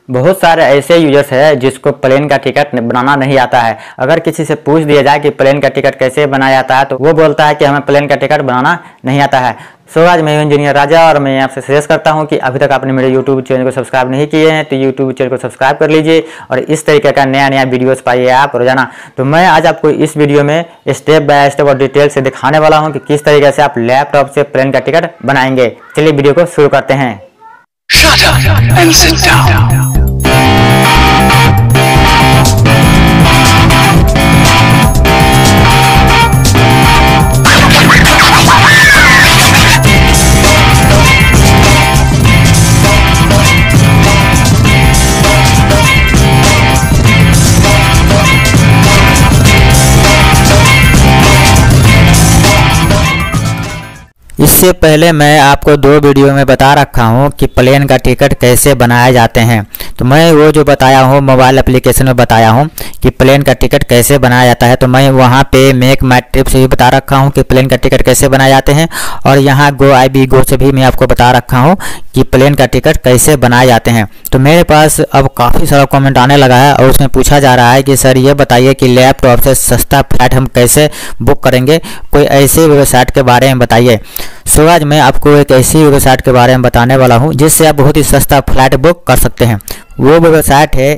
बहुत सारे ऐसे यूजर्स हैं जिसको प्लेन का टिकट बनाना नहीं आता है। अगर किसी से पूछ दिया जाए कि प्लेन का टिकट कैसे बनाया जाता है तो वो बोलता है कि हमें प्लेन का टिकट बनाना नहीं आता है। सो आज मैं इंजीनियर राजा और मैं आपसे सजेस्ट करता हूं कि अभी तक आपने मेरे यूट्यूब चैनल को सब्सक्राइब नहीं किए हैं तो यूट्यूब चैनल को सब्सक्राइब कर लीजिए और इस तरीके का नया नया वीडियोस पाइए आप रोजाना। तो मैं आज आपको इस वीडियो में स्टेप बाय स्टेप और डिटेल से दिखाने वाला हूं कि किस तरीके से आप लैपटॉप से प्लेन का टिकट बनाएंगे। चलिए वीडियो को शुरू करते हैं। Shut up and sit down. इससे पहले मैं आपको दो वीडियो में बता रखा हूं कि प्लेन का टिकट कैसे बनाए जाते हैं। तो मैं वो जो बताया हूं मोबाइल एप्लीकेशन में बताया हूं कि प्लेन का टिकट कैसे बनाया जाता है। तो मैं वहां पे मेक माई ट्रिप से भी बता रखा हूं कि प्लेन का टिकट कैसे बनाए जाते हैं और यहाँ गो आई बी गो से भी मैं आपको बता रखा हूँ कि प्लेन का टिकट कैसे बनाए जाते हैं। तो मेरे पास अब काफ़ी सारा कमेंट आने लगा है और उसमें पूछा जा रहा है कि सर ये बताइए कि लैपटॉप से सस्ता फ्लाइट हम कैसे बुक करेंगे, कोई ऐसी वेबसाइट के बारे में बताइए। सो आज मैं आपको एक ऐसी वेबसाइट के बारे में बताने वाला हूं जिससे आप बहुत ही सस्ता फ्लाइट बुक कर सकते हैं। वो वेबसाइट है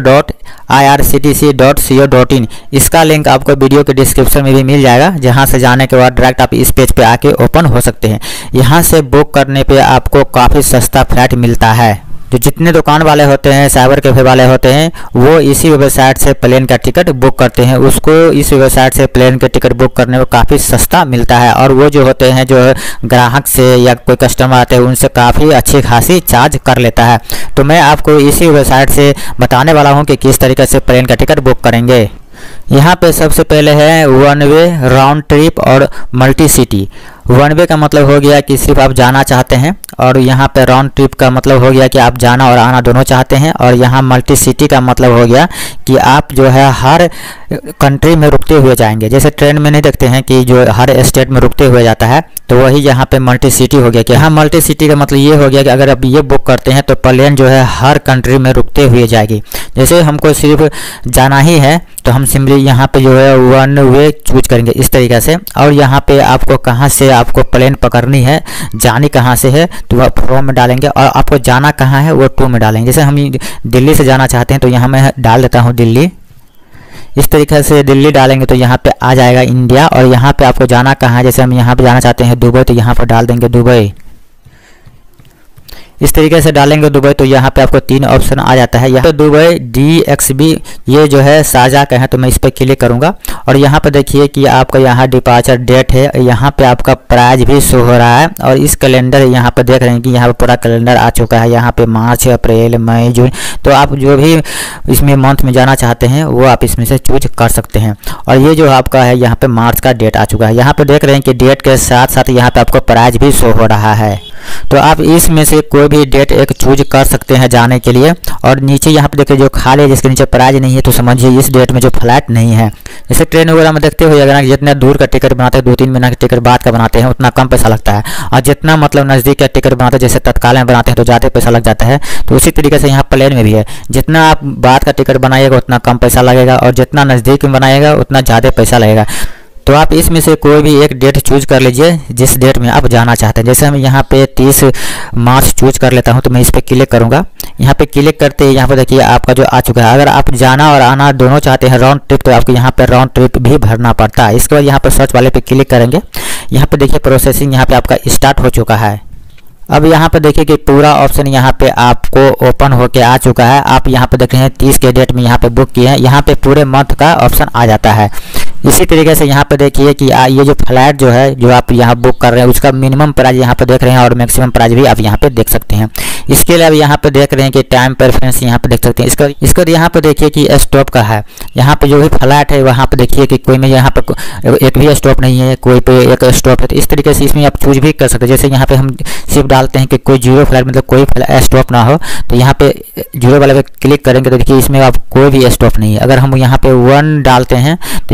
air.irctc.co.in। इसका लिंक आपको वीडियो के डिस्क्रिप्शन में भी मिल जाएगा, जहां से जाने के बाद डायरेक्ट आप इस पेज पे आके ओपन हो सकते हैं। यहां से बुक करने पे आपको काफ़ी सस्ता फ्लाइट मिलता है। जो जितने दुकान वाले होते हैं, साइबर कैफे वाले होते हैं, वो इसी वेबसाइट से प्लेन का टिकट बुक करते हैं। उसको इस वेबसाइट से प्लेन का टिकट बुक करने में काफ़ी सस्ता मिलता है और वो जो होते हैं जो ग्राहक से या कोई कस्टमर आते हैं उनसे काफ़ी अच्छी खासी चार्ज कर लेता है। तो मैं आपको इसी वेबसाइट से बताने वाला हूँ कि किस तरीके से प्लेन का टिकट बुक करेंगे। यहाँ पे सबसे पहले है वन वे, राउंड ट्रिप और मल्टी सिटी। वन वे का मतलब हो गया कि सिर्फ आप जाना चाहते हैं और यहाँ पे राउंड ट्रिप का मतलब हो गया कि आप जाना और आना दोनों चाहते हैं और यहाँ मल्टी सिटी का मतलब हो गया कि आप जो है हर कंट्री में रुकते हुए जाएंगे। जैसे ट्रेन में नहीं देखते हैं कि जो हर स्टेट में रुकते हुए जाता है, तो वही यहाँ पे मल्टी सिटी हो गया कि यहाँ मल्टी सिटी का मतलब ये हो गया कि अगर आप ये बुक करते हैं तो प्लेन जो है हर कंट्री में रुकते हुए जाएगी। जैसे हमको सिर्फ जाना ही है तो हम सिंपली यहाँ पे जो है वन वे चूज करेंगे इस तरीके से और यहाँ पे आपको कहाँ से आपको प्लेन पकड़नी है, जानी कहाँ से है तो वह फ्रॉम में डालेंगे और आपको जाना कहाँ है वो टू में डालेंगे। जैसे हम दिल्ली से जाना चाहते हैं तो यहाँ मैं डाल देता हूँ दिल्ली। इस तरीके से दिल्ली डालेंगे तो यहाँ पे आ जाएगा इंडिया और यहाँ पे आपको जाना कहाँ है, जैसे हम यहाँ पे जाना चाहते हैं दुबई तो यहाँ पर डाल देंगे दुबई। इस तरीके से डालेंगे दुबई तो यहाँ पे आपको तीन ऑप्शन आ जाता है। यहाँ पे दुबई DXB ये जो है शारजाह का है तो मैं इस पर क्लिक करूँगा और यहाँ पे देखिए कि आपका यहाँ डिपार्चर डेट है, यहाँ पे आपका प्राइस भी शो हो रहा है और इस कैलेंडर यहाँ पे देख रहे हैं कि यहाँ पे पूरा कैलेंडर आ चुका है। यहाँ पे मार्च, अप्रैल, मई, जून, तो आप जो भी इसमें मंथ में जाना चाहते हैं वो आप इसमें से चूज कर सकते हैं। और ये जो आपका है यहाँ पे मार्च का डेट आ चुका है। यहाँ पे देख रहे हैं कि डेट के साथ साथ यहाँ पे आपको प्राइस भी शो हो रहा है। तो आप इसमें से कोई भी डेट एक चूज कर सकते हैं जाने के लिए। और नीचे यहाँ पे देखिए जो खाली है जिसके नीचे प्राइस नहीं है तो समझिए इस डेट में जो फ्लाइट नहीं है। जैसे ट्रेन वगैरह में देखते हुए अगर जितना दूर का टिकट बनाते हैं 2-3 महीना का टिकट बाद का बनाते हैं उतना कम पैसा लगता है और जितना मतलब नज़दीक का टिकट बनाते हैं जैसे तत्काल में बनाते हैं तो ज़्यादा पैसा लग जाता है। तो उसी तरीके से यहाँ प्लेन में भी है, जितना आप बाद का टिकट बनाइएगा उतना कम पैसा लगेगा और जितना नज़दीक में बनाइएगा उतना ज़्यादा पैसा लगेगा। तो आप इसमें से कोई भी एक डेट चूज कर लीजिए जिस डेट में आप जाना चाहते हैं। जैसे हम यहाँ पे 30 मार्च चूज कर लेता हूँ तो मैं इस पर क्लिक करूँगा। यहाँ पे क्लिक करते ही यहाँ पे देखिए आपका जो आ चुका है। अगर आप जाना और आना दोनों चाहते हैं राउंड ट्रिप तो आपको यहाँ पे राउंड ट्रिप भी भरना पड़ता है। इसके बाद यहाँ पर सर्च वाले पे क्लिक करेंगे। यहाँ पे देखिए प्रोसेसिंग यहाँ पे आपका स्टार्ट हो चुका है। अब यहाँ पे देखिए कि पूरा ऑप्शन यहाँ पे आपको ओपन होके आ चुका है। आप यहाँ पे देख रहे हैं 30 के डेट में यहाँ पे बुक किए हैं, यहाँ पे पूरे मंथ का ऑप्शन आ जाता है। इसी तरीके से यहाँ पे देखिए कि ये जो फ्लाइट जो है जो आप यहाँ बुक कर रहे हैं उसका मिनिमम प्राइस यहाँ पे देख रहे हैं और मैक्सिमम प्राइस भी आप यहाँ पे देख सकते हैं। इसके लिए अब यहाँ पे देख रहे हैं कि टाइम प्रेफरेंस यहाँ पे देख सकते हैं। इसका यहाँ पे देखिए कि स्टॉप का है। यहाँ पे जो भी फ्लाइट है वहाँ पे देखिए कि कोई में यहाँ पे एक भी स्टॉप नहीं है, कोई पे एक स्टॉप है। तो इस तरीके से इसमें आप चूज भी कर सकते हैं। जैसे यहाँ पे हम सिर्फ डालते हैं कि कोई जीरो फ्लाइट मतलब कोई स्टॉप ना हो तो यहाँ पे जीरो वाले पे क्लिक करेंगे तो देखिए इसमें आप कोई भी स्टॉप नहीं है। अगर हम यहाँ पे 1 डालते हैं तो यहाँ पे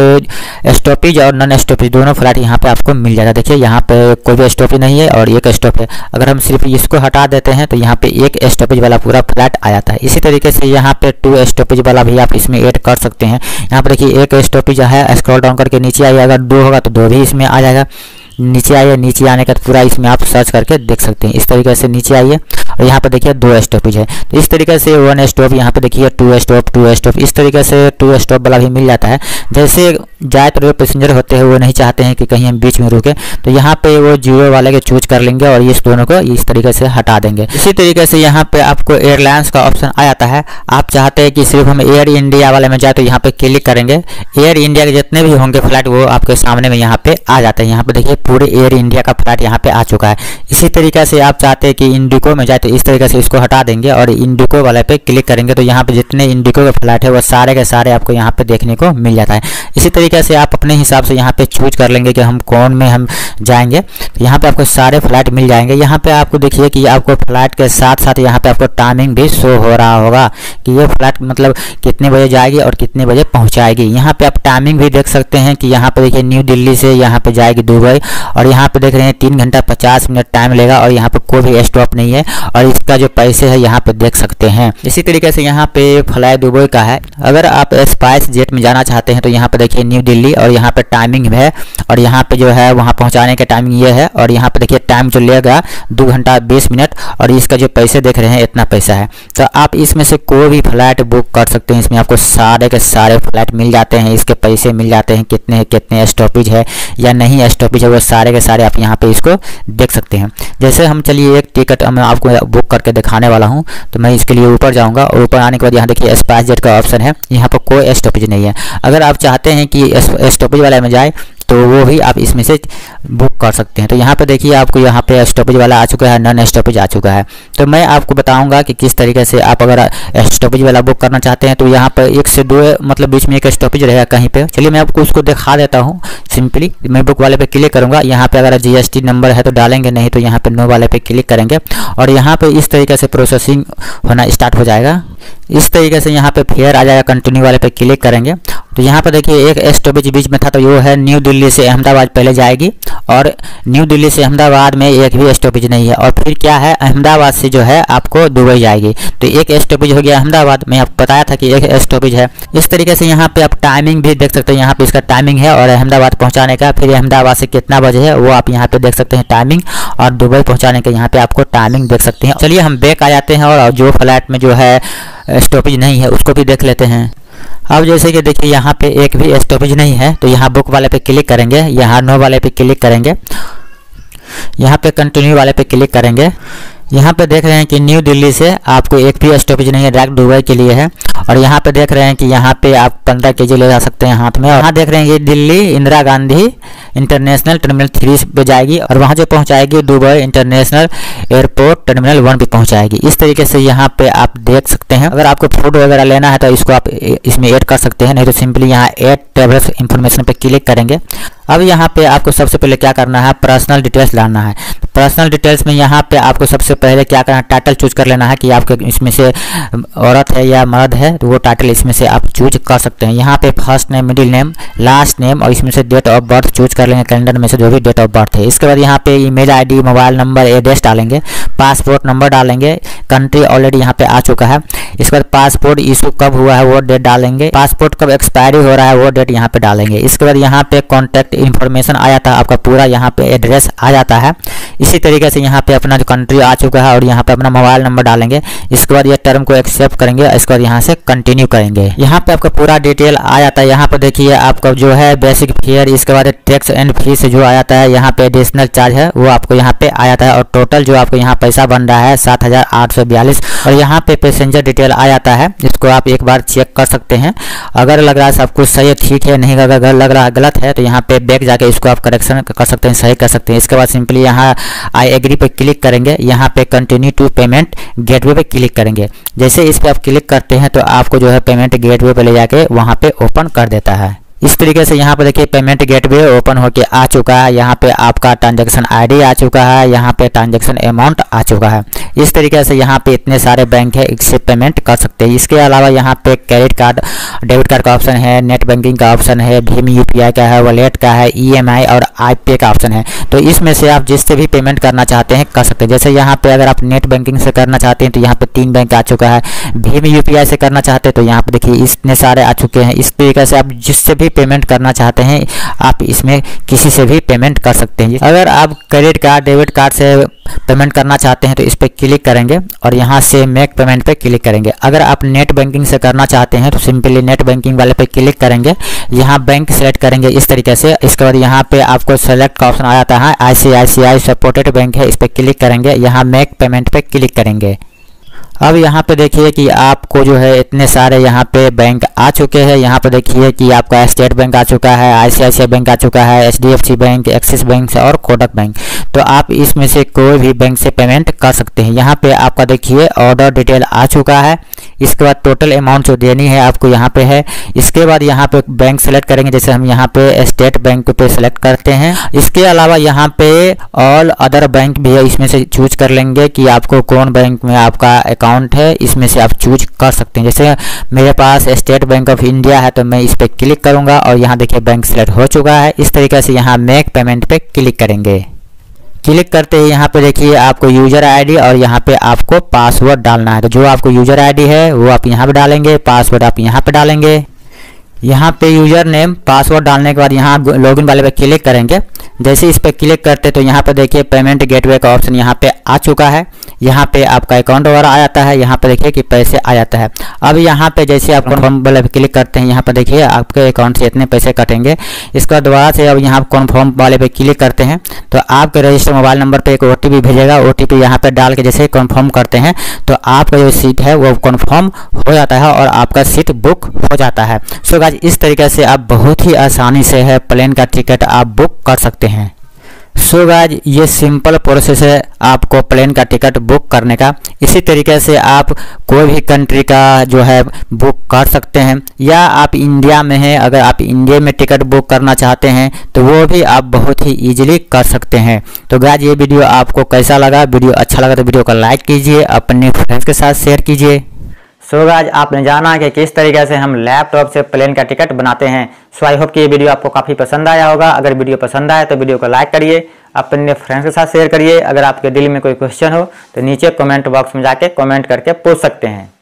पे स्टॉपेज और नॉन स्टॉपेज दोनों फ्लैट यहाँ पे आपको मिल जाता है। देखिए यहाँ पे कोई भी स्टॉपेज नहीं है और एक स्टॉप है। अगर हम सिर्फ इसको हटा देते हैं तो यहाँ पे एक स्टॉपेज वाला पूरा फ्लैट आ जाता है। इसी तरीके से यहाँ पे 2 स्टॉपेज वाला भी आप इसमें ऐड कर सकते हैं। यहाँ पर देखिए एक स्टॉपेज है, स्क्रॉल डाउन करके नीचे आइए, अगर 2 होगा तो 2 भी इसमें आ जाएगा। नीचे आइए, नीचे आने का पूरा इसमें आप सर्च करके देख सकते हैं। इस तरीके से नीचे आइए और यहाँ पे देखिए 2 स्टॉपेज है। तो इस तरीके से 1 स्टॉप, यहाँ पे देखिए 2 स्टॉप 2 स्टॉप, इस तरीके से 2 स्टॉप वाला भी मिल जाता है। जैसे ज़्यादातर पैसेंजर होते हैं वो नहीं चाहते हैं कि कहीं हम बीच में रुके, तो यहाँ पे वो 0 वाले के चूज कर लेंगे और इस दोनों को इस तरीके से हटा देंगे। इसी तरीके से यहाँ पे आपको एयरलाइंस का ऑप्शन आ जाता है। आप चाहते हैं कि सिर्फ हम एयर इंडिया वाले में जाए तो यहाँ पे क्लिक करेंगे। एयर इंडिया के जितने भी होंगे फ्लाइट वो आपके सामने में यहाँ पे आ जाते हैं। यहाँ पे देखिए पूरे एयर इंडिया का फ्लाइट यहाँ पे आ चुका है। इसी तरीके से आप चाहते हैं कि इंडिगो में जाए तो इस तरीके से इसको हटा देंगे और इंडिगो वाले पे क्लिक करेंगे तो यहाँ पे जितने इंडिगो के फ्लाइट है वो सारे के सारे आपको यहाँ पे देखने को मिल जाता है। इसी तरीके से आप अपने हिसाब से यहाँ पे चूज कर लेंगे कि हम कौन में हम जाएंगे, तो यहाँ पे आपको सारे फ्लाइट मिल जाएंगे। यहाँ पे आपको देखिए कि आपको फ्लाइट के साथ साथ यहाँ पे आपको टाइमिंग भी शो हो रहा होगा कि ये फ्लाइट मतलब कितने बजे जाएगी और कितने बजे पहुँचाएगी। यहाँ पे आप टाइमिंग भी देख सकते हैं कि यहाँ पे देखिए न्यू दिल्ली से यहाँ पे जाएगी दुबई और यहाँ पे देख रहे हैं 3 घंटा 50 मिनट टाइम लेगा और यहाँ पे कोई भी स्टॉप नहीं है और इसका जो पैसे है यहाँ पे देख सकते हैं। इसी तरीके से यहाँ पे फ्लाई दुबई का है। अगर आप स्पाइस जेट में जाना चाहते हैं तो यहाँ पे देखिए न्यू दिल्ली और यहाँ पे टाइमिंग है और यहाँ पे जो है वहाँ पहुँचाने का टाइमिंग ये है और यहाँ पे देखिए टाइम जो लेगा 2 घंटा 20 मिनट और इसका जो पैसे देख रहे हैं इतना पैसा है। तो आप इसमें से कोई भी फ्लाइट बुक कर सकते हैं। इसमें आपको सारे के सारे फ्लाइट मिल जाते हैं, इसके पैसे मिल जाते हैं, कितने कितने स्टॉपेज है या नहीं स्टॉपेज है वो सारे के सारे आप यहाँ पे इसको देख सकते हैं। जैसे हम चलिए एक टिकट मैं आपको बुक करके दिखाने वाला हूँ, तो मैं इसके लिए ऊपर जाऊँगा और ऊपर आने के बाद यहाँ देखिए स्पाइस जेट का ऑप्शन है। यहाँ पर कोई स्टॉपेज नहीं है। अगर आप चाहते हैं कि स्टॉपेज वाले में जाए तो वो भी आप इसमें से बुक कर सकते हैं। तो यहाँ पे देखिए आपको यहाँ पे स्टॉपेज वाला आ चुका है, नॉन स्टॉपेज आ चुका है। तो मैं आपको बताऊंगा कि किस तरीके से आप अगर स्टॉपेज वाला बुक करना चाहते हैं तो यहाँ पर 1 से 2 मतलब बीच में एक स्टॉपेज रहेगा कहीं पे। चलिए मैं आपको उसको दिखा देता हूँ। सिंपली मैं बुक वाले पे क्लिक करूँगा। यहाँ पे अगर GST नंबर है तो डालेंगे, नहीं तो यहाँ पे नो वाले पे क्लिक करेंगे और यहाँ पे इस तरीके से प्रोसेसिंग होना स्टार्ट हो जाएगा। इस तरीके से यहाँ पे फेयर आ जाएगा, कंटिन्यू वाले पे क्लिक करेंगे तो यहाँ पर देखिए एक स्टॉपेज बीच में था तो वो है न्यू दिल्ली से अहमदाबाद पहले जाएगी और न्यू दिल्ली से अहमदाबाद में एक भी स्टॉपेज नहीं है। और फिर क्या है, अहमदाबाद से जो है आपको दुबई जाएगी तो एक स्टॉपेज हो गया अहमदाबाद। मैं आपको बताया था कि एक स्टॉपेज है। इस तरीके से यहाँ पे आप टाइमिंग भी देख सकते हैं। यहाँ पे इसका टाइमिंग है और अहमदाबाद पहुँचाने का, फिर अहमदाबाद से कितना बजे है वो आप यहाँ पे देख सकते हैं टाइमिंग, और दुबई पहुँचाने का यहाँ पे आपको टाइमिंग देख सकते हैं। चलिए हम बैक आ जाते हैं और जो फ्लाइट में जो है स्टॉपेज नहीं है उसको भी देख लेते हैं। अब जैसे कि देखिए यहाँ पे एक भी स्टॉपेज नहीं है तो यहाँ बुक वाले पे क्लिक करेंगे, यहाँ नो वाले पे क्लिक करेंगे, यहाँ पे कंटिन्यू वाले पे क्लिक करेंगे। यहाँ पे देख रहे हैं कि न्यू दिल्ली से आपको एक भी स्टॉपेज नहीं है, डायरेक्ट दुबई के लिए है। और यहाँ पे देख रहे हैं कि यहाँ पे आप 15 kg ले जा सकते हैं हाथ में। और यहाँ देख रहे हैं कि दिल्ली इंदिरा गांधी इंटरनेशनल टर्मिनल 3 पे जाएगी और वहाँ जो पहुँचाएगी दुबई इंटरनेशनल एयरपोर्ट टर्मिनल 1 पे पहुँचाएगी। इस तरीके से यहाँ पे आप देख सकते हैं। अगर आपको फोटो वगैरह लेना है तो इसको आप इसमें ऐड कर सकते हैं, नहीं तो सिंपली यहाँ ऐड ट्रैवल इन्फॉर्मेशन पे क्लिक करेंगे। अब यहाँ पे आपको सबसे पहले क्या करना है, पर्सनल डिटेल्स डालना है। पर्सनल डिटेल्स में यहाँ पे आपको सबसे पहले क्या करना है, टाइटल चूज कर लेना है कि आपके इसमें से औरत है या मर्द है तो वो टाइटल इसमें से आप चूज कर सकते हैं। यहाँ पे first name, middle name, last name और इसमें से डेट ऑफ बर्थ चूज कर लेंगे, कैलेंडर में से जो भी डेट ऑफ बर्थ है। इसके बाद यहाँ पे email ID, mobile number, address डालेंगे, पासपोर्ट नंबर डालेंगे, कंट्री ऑलरेडी यहाँ पे आ चुका है। इसके बाद पासपोर्ट इशू कब हुआ है वो डेट डालेंगे, पासपोर्ट कब एक्सपायरी हो रहा है वो डेट यहाँ पे डालेंगे। इसके बाद यहाँ पे कॉन्टैक्ट इन्फॉर्मेशन आ जाता है, आपका पूरा यहाँ पे एड्रेस आ जाता है। इसी तरीके से यहाँ पे अपना जो कंट्री आ चुका है और यहाँ पे अपना मोबाइल नंबर डालेंगे। इसके बाद ये टर्म को एक्सेप्ट करेंगे, इसके बाद यहाँ से कंटिन्यू करेंगे। यहाँ पे आपका पूरा डिटेल आ जाता है। यहाँ पे देखिए आपका जो है बेसिक फेयर, इसके बाद टैक्स एंड फीस जो आ जाता है, यहाँ पे एडिशनल चार्ज है वो आपको यहाँ पे आ जाता है और टोटल जो आपको यहाँ पैसा बन रहा है 7,842। और यहाँ पे पैसेंजर डिटेल आ जाता है, इसको आप एक बार चेक कर सकते हैं। अगर लग रहा है सब कुछ सही है, ठीक है, नहीं अगर लग रहा है गलत है तो यहाँ पे बैक जाके इसको आप करेक्शन कर सकते हैं, सही कर सकते हैं। इसके बाद सिंपली यहाँ आई एग्री पे क्लिक करेंगे, यहाँ पे कंटिन्यू टू पेमेंट गेटवे पे क्लिक करेंगे। जैसे इस पे आप क्लिक करते हैं तो आपको जो है पेमेंट गेटवे पे ले जाके वहाँ पे ओपन कर देता है। इस तरीके से यहाँ पे देखिए पेमेंट गेटवे ओपन होके आ चुका है। यहाँ पे आपका ट्रांजैक्शन आईडी आ चुका है, यहाँ पे ट्रांजैक्शन अमाउंट आ चुका है। इस तरीके से यहाँ पे इतने सारे बैंक है, इससे पेमेंट कर सकते हैं। इसके अलावा यहाँ पे क्रेडिट कार्ड डेबिट कार्ड का ऑप्शन है, नेट बैंकिंग का ऑप्शन है, भीम यूपीआई का है, वॉलेट का है, ईएमआई और पे का ऑप्शन है। तो इसमें से आप जिससे भी पेमेंट करना चाहते हैं कर सकते हैं। जैसे यहाँ पे अगर आप नेट बैंकिंग से करना चाहते हैं तो यहाँ पे 3 बैंक आ चुका है। भीम यूपीआई से करना चाहते हैं तो यहाँ पे देखिए इतने सारे आ चुके हैं। इस तरीके से आप जिससे भी पेमेंट करना चाहते हैं आप इसमें किसी से भी पेमेंट कर सकते हैं। अगर आप क्रेडिट कार्ड डेबिट कार्ड से पेमेंट करना चाहते हैं तो इस पर क्लिक करेंगे और यहाँ से मेक पेमेंट पे क्लिक करेंगे। अगर आप नेट बैंकिंग से करना चाहते हैं तो सिंपली नेट बैंकिंग वाले पे क्लिक करेंगे, यहाँ बैंक सेलेक्ट करेंगे इस तरीके से। इसके बाद यहाँ पे आपको सेलेक्ट का ऑप्शन आ जाता है, ICICI सपोर्टेड बैंक है, इस पर क्लिक करेंगे, यहाँ मेक पेमेंट पे क्लिक करेंगे। अब यहाँ पे देखिए कि आपको जो है इतने सारे यहाँ पे बैंक आ चुके हैं। यहाँ पे देखिए कि आपका स्टेट बैंक आ चुका है, ICICI बैंक आ चुका है, HDFC बैंक, एक्सिस बैंक और कोटक बैंक। तो आप इसमें से कोई भी बैंक से पेमेंट कर सकते हैं। यहाँ पे आपका देखिए ऑर्डर डिटेल आ चुका है। इसके बाद टोटल अमाउंट जो देनी है आपको यहाँ पे है। इसके बाद यहाँ पे बैंक सेलेक्ट करेंगे, जैसे हम यहाँ पे स्टेट बैंक पे सेलेक्ट करते हैं। इसके अलावा यहाँ पे ऑल अदर बैंक भी है, इसमें से चूज कर लेंगे कि आपको कौन बैंक में आपका अकाउंट है, इसमें से आप चूज कर सकते हैं। जैसे मेरे पास स्टेट बैंक ऑफ इंडिया है तो मैं इस पर क्लिक करूंगा और यहाँ देखिए बैंक सेलेक्ट हो चुका है। इस तरीके से यहाँ मेक पेमेंट पे क्लिक करेंगे। क्लिक करते ही यहाँ पे देखिए आपको यूजर आईडी और यहाँ पे आपको पासवर्ड डालना है। तो जो आपको यूजर आईडी है वो आप यहाँ पे डालेंगे, पासवर्ड आप यहाँ पे डालेंगे। यहाँ पे यूजर नेम पासवर्ड डालने के बाद यहाँ लॉगिन वाले पे क्लिक करेंगे। जैसे इस पे क्लिक करते तो यहाँ पे देखिए पेमेंट गेटवे का ऑप्शन यहाँ पे आ चुका है। यहाँ पे आपका अकाउंट वगैरह आ जाता है, यहाँ पे देखिए कि पैसे आ जाता है। अब यहाँ पे जैसे आप कन्फर्म वाले पे क्लिक करते हैं, यहाँ पे देखिए आपके अकाउंट से इतने पैसे कटेंगे। इसके बाद दोबारा से अब यहाँ कन्फर्म वाले पे क्लिक करते हैं तो आपके रजिस्टर मोबाइल नंबर पे एक OTP भेजेगा। OTP यहाँ पे डाल के जैसे कन्फर्म करते हैं तो आपका जो सीट है वो कन्फर्म हो जाता है और आपका सीट बुक हो जाता है। सो गाइस इस तरीके से आप बहुत ही आसानी से है प्लेन का टिकट आप बुक कर सकते हैं। सो गाइस ये सिंपल प्रोसेस है आपको प्लेन का टिकट बुक करने का। इसी तरीके से आप कोई भी कंट्री का जो है बुक कर सकते हैं, या आप इंडिया में हैं अगर आप इंडिया में टिकट बुक करना चाहते हैं तो वो भी आप बहुत ही इजीली कर सकते हैं। तो गाइस ये वीडियो आपको कैसा लगा? वीडियो अच्छा लगा तो वीडियो को लाइक कीजिए, अपने फ्रेंड्स के साथ शेयर कीजिए। सो गाइस आपने जाना कि किस तरीके से हम लैपटॉप से प्लेन का टिकट बनाते हैं। सो आई होप कि ये वीडियो आपको काफ़ी पसंद आया होगा। अगर वीडियो पसंद आए तो वीडियो को लाइक करिए, अपने फ्रेंड्स के साथ शेयर करिए। अगर आपके दिल में कोई क्वेश्चन हो तो नीचे कमेंट बॉक्स में जाके कमेंट करके पूछ सकते हैं।